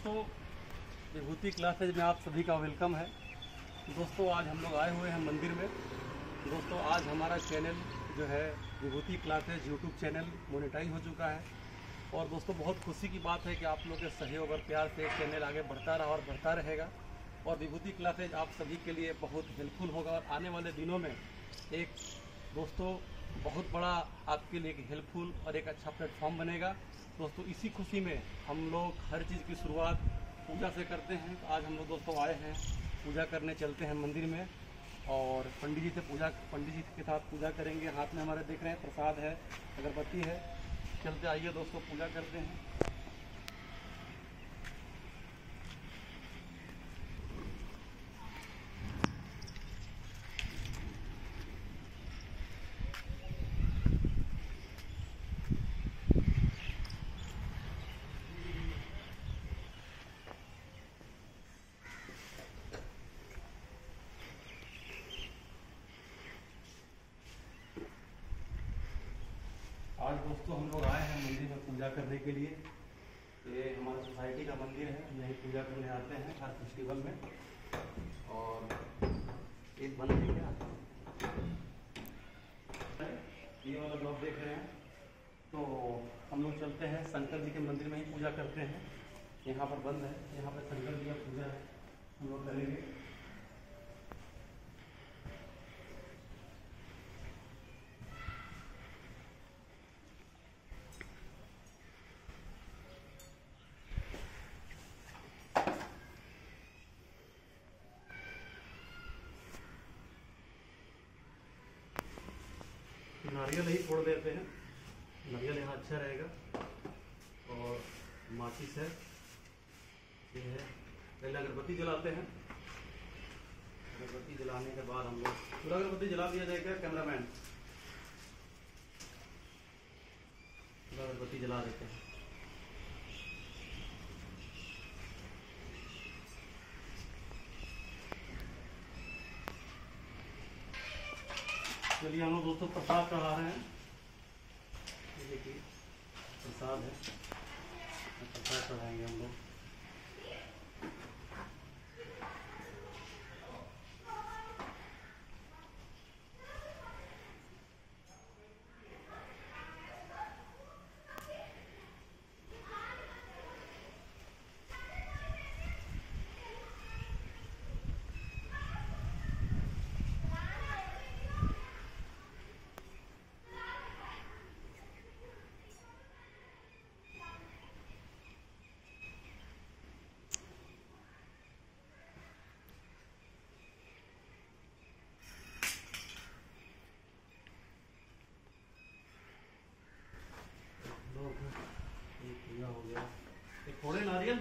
दोस्तों, विभूति क्लासेज में आप सभी का वेलकम है। दोस्तों, आज हम लोग आए हुए हैं मंदिर में। दोस्तों, आज हमारा चैनल जो है Vibhuti classes YouTube channel monetize हो चुका है। और दोस्तों, बहुत खुशी की बात है कि आप लोग के सहयोग और प्यार से चैनल आगे बढ़ता रहा और बढ़ता रहेगा। और विभूति क्लासेज आप सभी के लिए बहुत हेल्पफुल होगा और आने वाले दिनों में एक दोस्तों बहुत बड़ा आपके लिए एक हेल्पफुल और एक अच्छा प्लेटफॉर्म बनेगा। दोस्तों, इसी खुशी में हम लोग हर चीज़ की शुरुआत पूजा से करते हैं। तो आज हम लोग दोस्तों आए हैं, पूजा करने चलते हैं मंदिर में और पंडित जी के साथ पूजा करेंगे। हाथ में हमारे देख रहे हैं प्रसाद है, अगरबत्ती है। चलते आइए दोस्तों, पूजा करते हैं। आज दोस्तों हम लोग आए हैं मंदिर में पूजा करने के लिए। ये हमारा सोसाइटी का मंदिर है, यहीं पूजा करने आते हैं हर फेस्टिवल में। और एक बंद है क्या, ये वाला ब्लॉग देख रहे हैं। तो हम लोग चलते हैं शंकर जी के मंदिर में ही पूजा करते हैं। यहाँ पर बंद है, यहाँ पर शंकर जी का पूजा है, हम लोग करेंगे। नारियल ही फोड़ देते हैं, नारियल यहाँ अच्छा रहेगा। और माचिस है, ये है। पहले अगरबत्ती जलाते हैं। अगरबत्ती जलाने के बाद हम लोग पूरा अगरबत्ती जला दिया जाएगा। कैमरामैन पूरा अगरबत्ती जला देते हैं। चलिए हम लोग दोस्तों प्रसाद चढ़ा रहे हैं। ये देखिए प्रसाद है, प्रसाद चढ़ाएंगे हम लोग। हो गया एक थोड़े नारियल।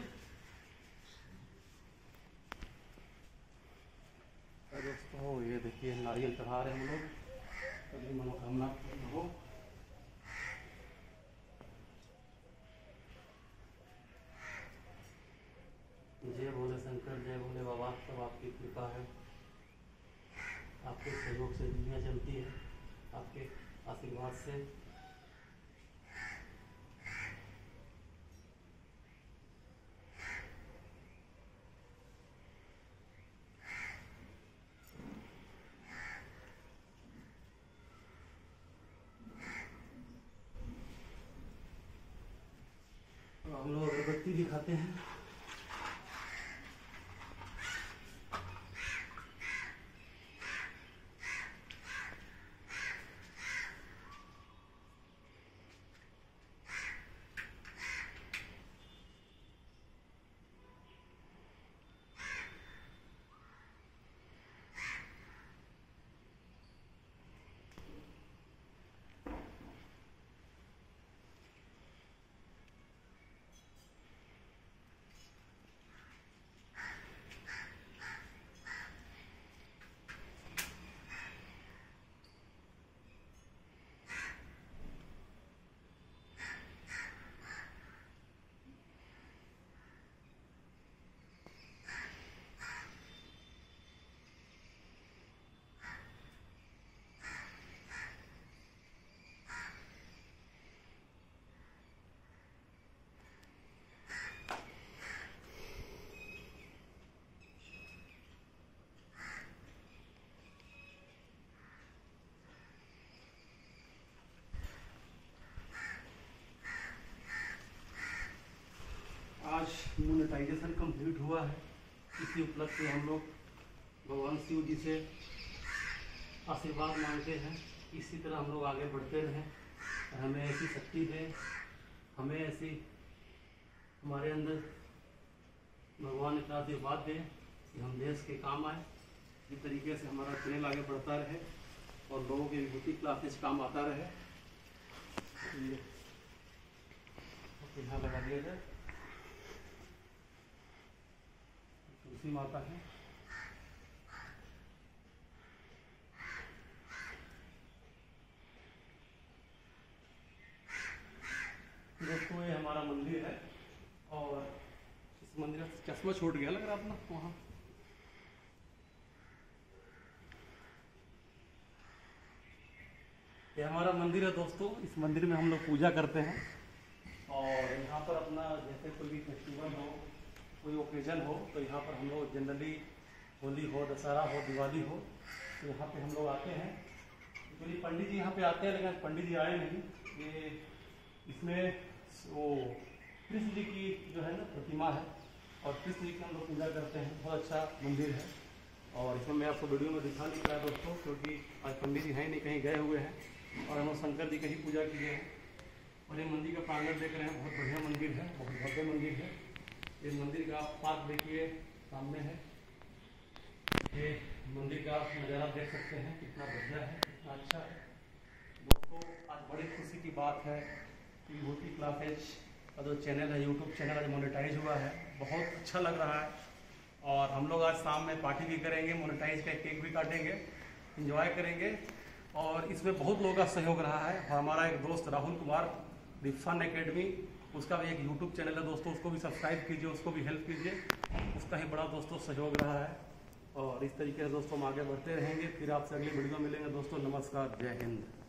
दोस्तों ये देखिए नारियल चढ़ा रहे हैं हम लोग, कभी मनोकामना हो। जय भोले शंकर, जय भोले बाबा। सब आपकी कृपा है, आपके सहयोग से दुनिया चलती है, आपके आशीर्वाद से। हम लोग अगरबत्ती दिखाते हैं। मोनेटाइजेशन कंप्लीट हुआ है। इसी उपलक्ष्य में हम लोग भगवान शिव जी से आशीर्वाद मांगते हैं। इसी तरह हम लोग आगे बढ़ते रहें, हमें ऐसी शक्ति दें, हमें ऐसी हमारे अंदर भगवान इतना आशीर्वाद दें कि हम देश के काम आए। इस तरीके से हमारा चैनल आगे बढ़ता रहे और लोगों की विभूति क्लासेस काम आता रहे। यहाँ लगा दिया जाए, तुलसी माता है। दोस्तों ये हमारा मंदिर है और इस मंदिर का चश्मा छूट गया लग रहा अपना वहाँ। ये हमारा मंदिर है दोस्तों। इस मंदिर में हम लोग पूजा करते हैं और यहाँ पर अपना जैसे कोई भी फेस्टिवल हो, कोई ओकेजन हो, तो यहाँ पर हम लोग जनरली होली हो, दशहरा हो, दिवाली हो, तो यहाँ पे हम लोग आते हैं। एक्चुअली पंडित जी यहाँ पे आते हैं, लेकिन पंडित जी आए नहीं। ये इसमें वो कृष्ण जी की जो है ना प्रतिमा है और कृष्ण जी की हम लोग पूजा करते हैं। बहुत अच्छा मंदिर है और इसमें मैं आपको वीडियो में दिखा नहीं पाया दोस्तों, क्योंकि आज पंडित जी हैं नहीं, कहीं गए हुए हैं और हम लोग शंकर जी की ही पूजा किए हैं। और ये मंदिर का प्रांगण देख रहे हैं, बहुत बढ़िया मंदिर है, बहुत भव्य मंदिर है। ये मंदिर का पार्क देखिए सामने है। ये मंदिर का नज़ारा देख सकते हैं, कितना बढ़िया है, कितना अच्छा है। दोस्तों आज बड़ी खुशी की बात है कि विभूति क्लासेज का जो चैनल है, यूट्यूब चैनल आज मोनेटाइज हुआ है। बहुत अच्छा लग रहा है और हम लोग आज शाम में पार्टी भी करेंगे, मोनेटाइज का केक भी काटेंगे, एंजॉय करेंगे। और इसमें बहुत लोगों का सहयोग रहा है। हमारा एक दोस्त राहुल कुमार दीपफन एकेडमी, उसका भी एक यूट्यूब चैनल है दोस्तों, उसको भी सब्सक्राइब कीजिए, उसको भी हेल्प कीजिए। उसका ही बड़ा दोस्तों सहयोग रहा है और इस तरीके से दोस्तों हम आगे बढ़ते रहेंगे। फिर आपसे अगली वीडियो मिलेंगे दोस्तों। नमस्कार, जय हिंद।